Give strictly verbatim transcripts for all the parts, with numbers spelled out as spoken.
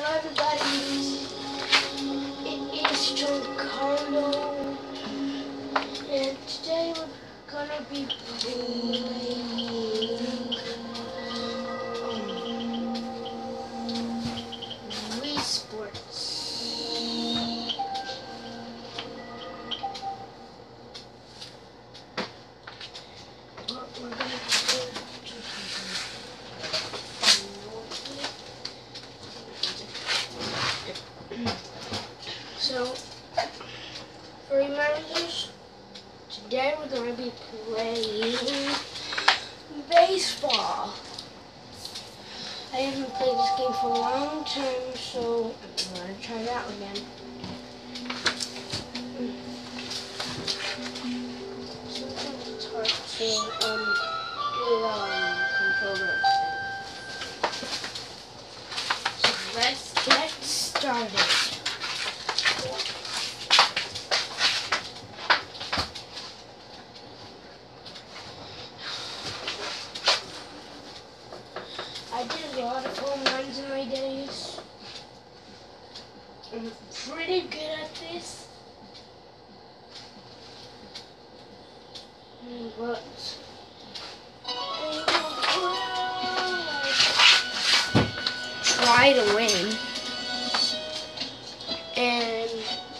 everybody, it is Giancarlo, and today we're gonna be playing um, Wii Sports. What we're gonna do. So, for reminders, today we're going to be playing baseball. I haven't played this game for a long time, so I'm going to try it out again. Sometimes it's hard to um, do it on controller. So let's get started. I did a lot of home runs in my days. I'm pretty good at this. But try to win. And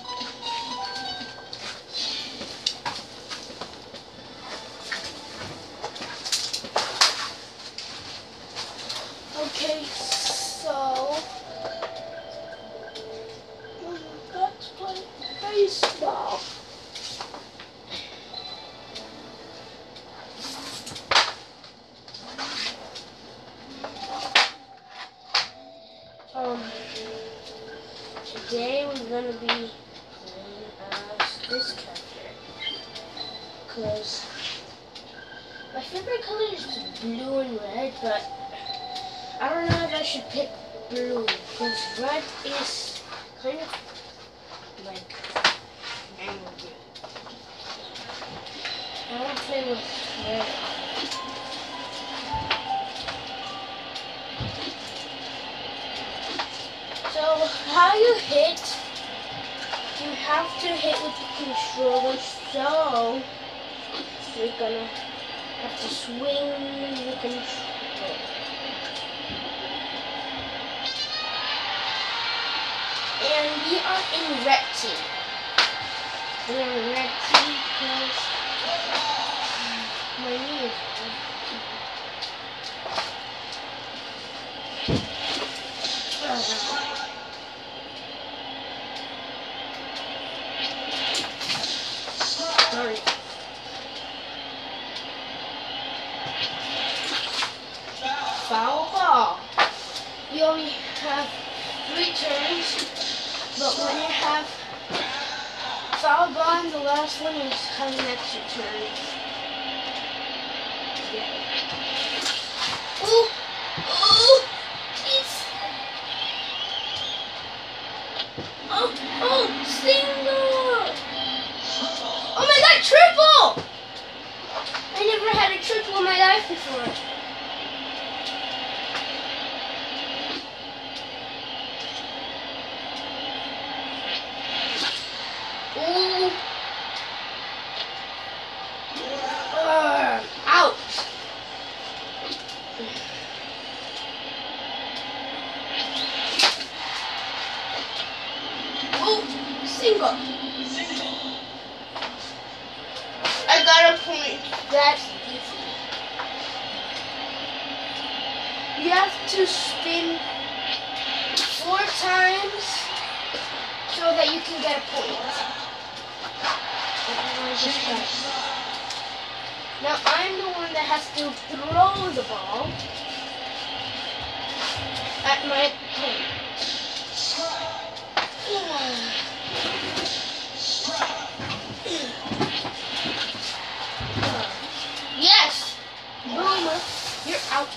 okay, so let's play baseball. Um, today we're gonna be playing as this character, cause my favorite color is blue and red, but I don't know if I should pick blue, because red is kind of like angry. I want to play with red. So how you hit, you have to hit with the controller, so you're gonna have to swing the controller. And we are in red team. We are in red team because my knee is sorry. Foul ball. You only have three turns. But when you have foul ball and the last one is kind of next your turn. Yeah. Ooh! Ooh! It's... Oh! Oh! Single! Oh my god! Triple! I never had a triple in my life before. Ooh. Uh, out. Oh, single. I got a point. That's easy. You have to spin four times so that you can get a point. Now I'm the one that has to throw the ball at my opponent. Yes! Boomer, you're out.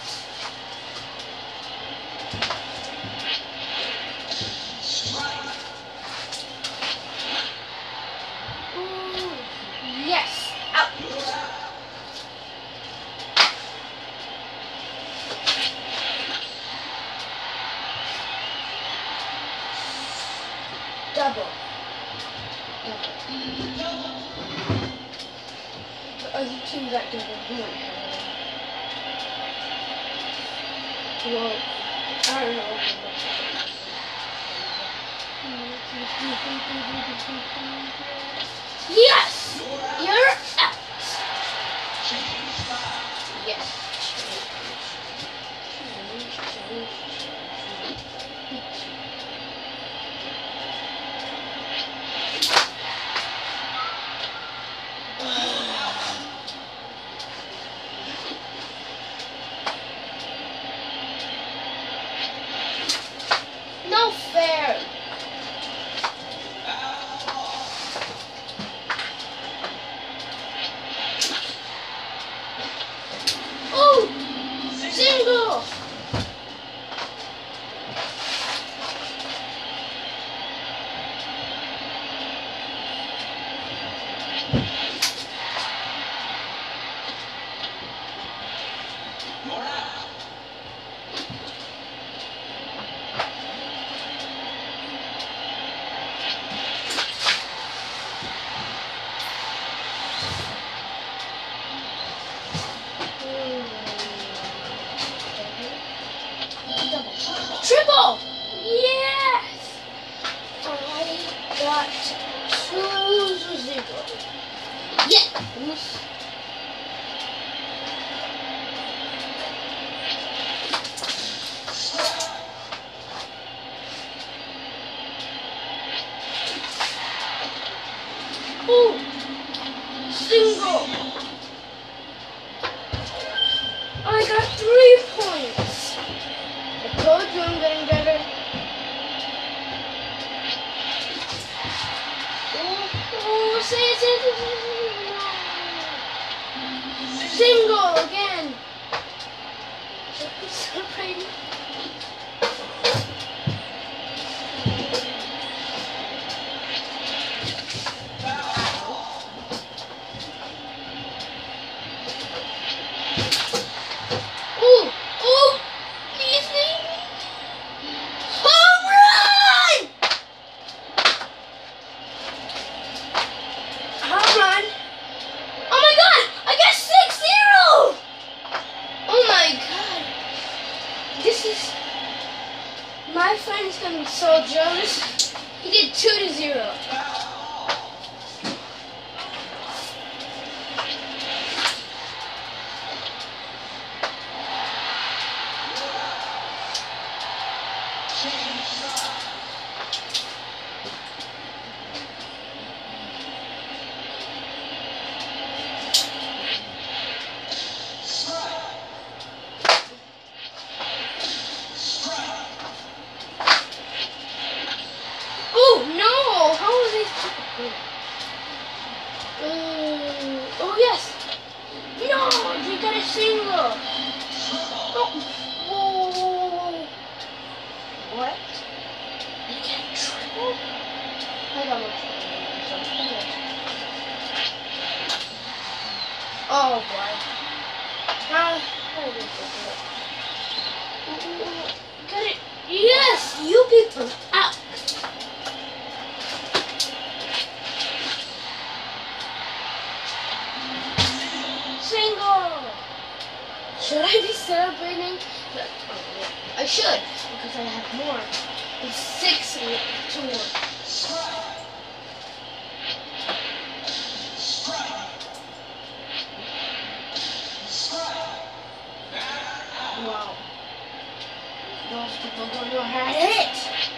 Ooh, yes, out. double. Double. The other team got double. Well, I don't know. Yes! You're out! Yes. No fair! Oh! Single! Triple! Yes! I got two zero. Yes! Ooh! Single! I got three points. I told you I'm getting better. Oh, oh, say it, say it, say it. Single again. Celebrating. Ooh, ooh, please, please. Home run! Home run. Oh my god, I got six zero. Oh my god. This is, my friend's gonna be so jealous. He did two to zero. Oh no! How was I? Uh, oh yes! No! You got a single! Oh! Whoa! What? You get triple? I got no triple. Oh boy. How? How did this work? Got it! Yes! You people out! Single! Should I be celebrating? But, oh, yeah. I should, because I have more. It's six to one. Wow. Those people don't know how to hit.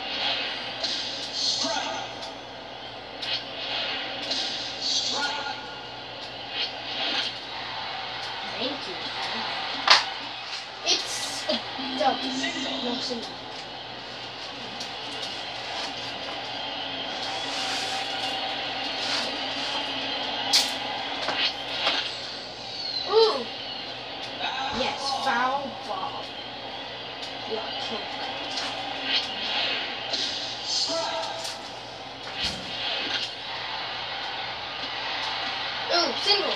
Thank you. It's a double. No single. Ooh. Yes, foul ball. Yeah, coke. Ooh, single.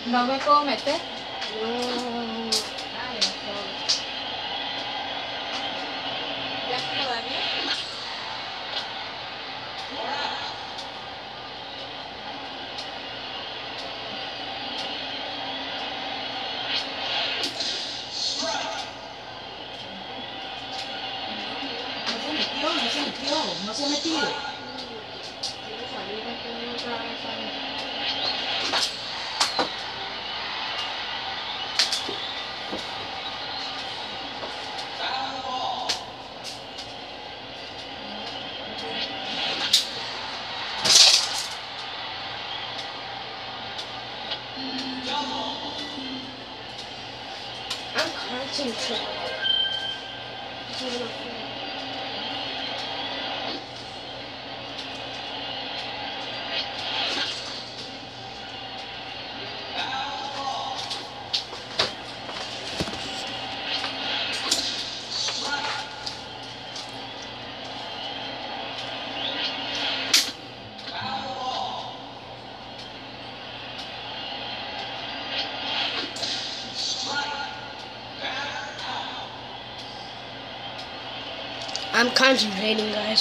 Dove puedo meter? No. Ah, ya puedo. ¿Ya está bien? No se metió, no se metió, no se ha metido. Quiero salir de aquí otra vez a mí. I'm concentrating. I'm concentrating, guys.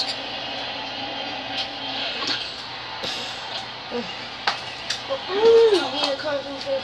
Mm, you need to concentrate.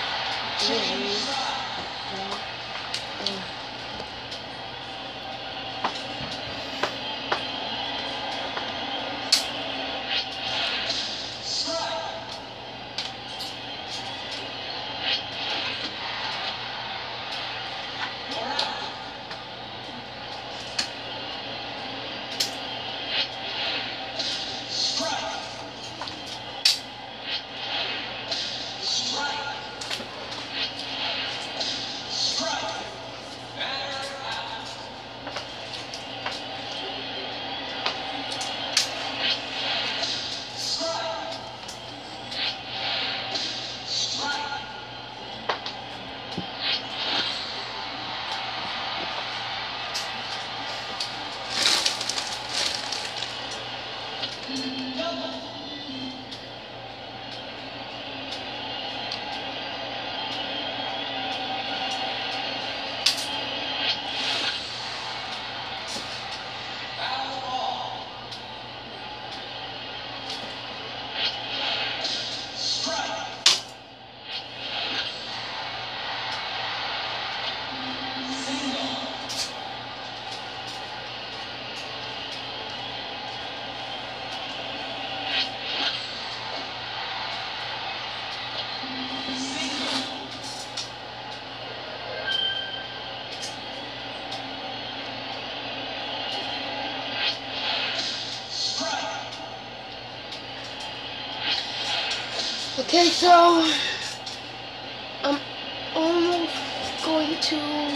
Okay, so I'm almost going to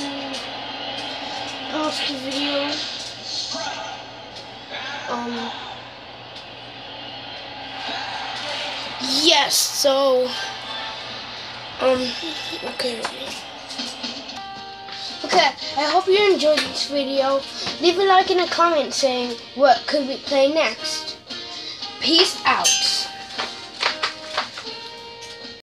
pause the video. Um, yes, so, um, okay. Okay, I hope you enjoyed this video. Leave a like and a comment saying what could we play next. Peace out.